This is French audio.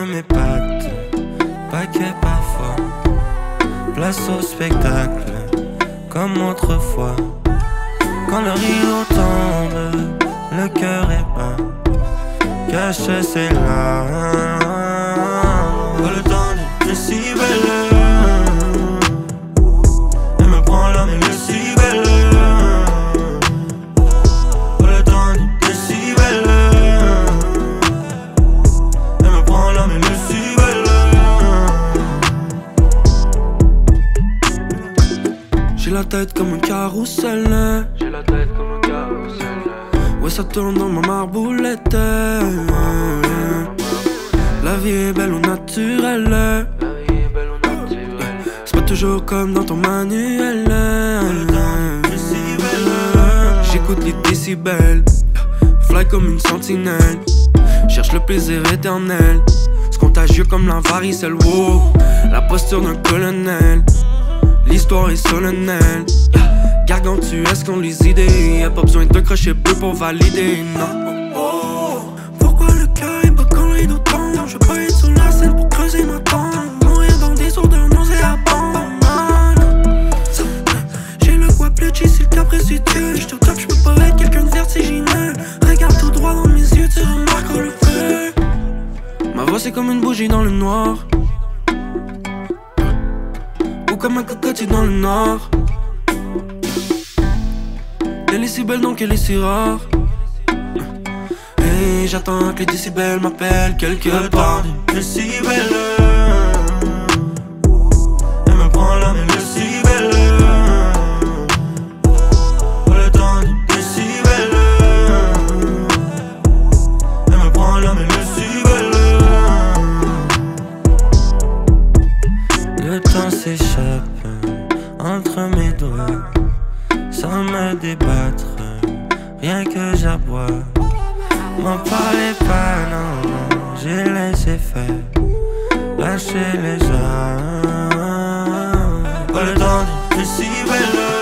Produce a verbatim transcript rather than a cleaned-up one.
mes pattes, paquet parfois. Place au spectacle, comme autrefois. Quand le rideau tombe, le cœur est bas, cache ses larmes. Pas le temps de décibel, elle me prend l'âme et le cibel. Pas le temps de décibel, elle me prend l'âme et le cibel. J'ai la tête comme un carrousel, j'ai la tête comme un carrousel. Ouais, ça tourne dans ma marboulette. La vie est belle au naturel. C'est pas toujours comme dans ton manuel. J'écoute les décibels, fly comme une sentinelle. Cherche le plaisir éternel, c'est contagieux comme la varicelle. Wow, la posture d'un colonel, l'histoire est solennelle. Gargantuesque ont les idées, y'a pas besoin de crochet bleu pour valider, non. Oh, pourquoi le cœur est bas quand les dos tombent? Je veux pas être sur la scène pour creuser ma tombe. Mourir dans des odeurs nauséabondes. J'ai le quoi plus cheese, c'est le cas précipitueux. J'suis au top, j'peux pas être quelqu'un de vertigineux. Regarde tout droit dans mes yeux, tu remarques le feu. Ma voix c'est comme une bougie dans le noir, ou comme un cocotier dans le nord. Elle est si belle donc elle est si rare. Et j'attends que les décibels m'appellent quelque part. Décibels, elle me prend l'âme et le cibel. Pas le temps du décibel, elle me prend l'âme et le cibel. Le temps s'échappe entre mes doigts, sans me débattre, rien que j'aboie. M'en parlez pas, non, j'ai laissé faire, lâcher les gens. Pas le temps de décibel.